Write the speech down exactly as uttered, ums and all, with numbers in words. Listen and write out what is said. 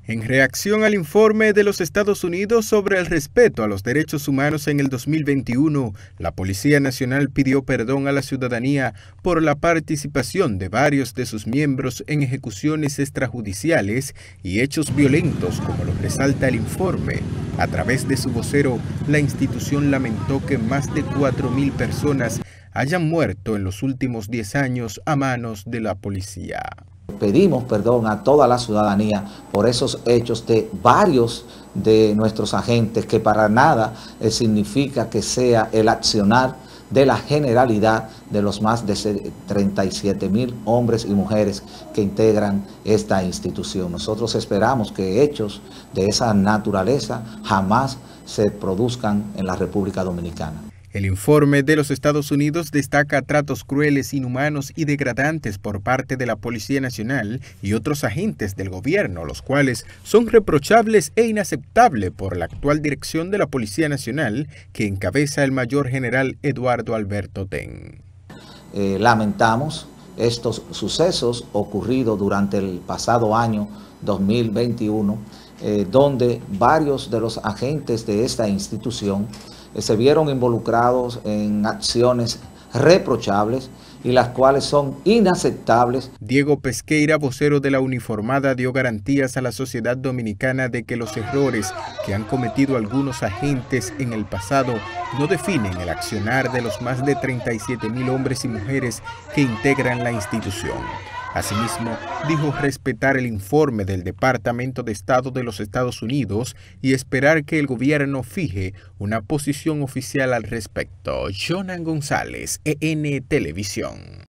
En reacción al informe de los Estados Unidos sobre el respeto a los derechos humanos en el dos mil veintiuno, la Policía Nacional pidió perdón a la ciudadanía por la participación de varios de sus miembros en ejecuciones extrajudiciales y hechos violentos, como lo resalta el informe. A través de su vocero, la institución lamentó que más de cuatro mil personas hayan muerto en los últimos diez años a manos de la policía. Pedimos perdón a toda la ciudadanía por esos hechos de varios de nuestros agentes, que para nada eh, significa que sea el accionar de la generalidad de los más de treinta y siete mil hombres y mujeres que integran esta institución. Nosotros esperamos que hechos de esa naturaleza jamás se produzcan en la República Dominicana. El informe de los Estados Unidos destaca tratos crueles, inhumanos y degradantes por parte de la Policía Nacional y otros agentes del gobierno, los cuales son reprochables e inaceptables por la actual dirección de la Policía Nacional, que encabeza el mayor general Eduardo Alberto Ten. Eh, lamentamos estos sucesos ocurridos durante el pasado año dos mil veintiuno, eh, donde varios de los agentes de esta institución se vieron involucrados en acciones reprochables y las cuales son inaceptables. Diego Pesqueira, vocero de la uniformada, dio garantías a la sociedad dominicana de que los errores que han cometido algunos agentes en el pasado no definen el accionar de los más de treinta y siete mil hombres y mujeres que integran la institución. Asimismo, dijo respetar el informe del Departamento de Estado de los Estados Unidos y esperar que el gobierno fije una posición oficial al respecto. Jonan González, E N Televisión.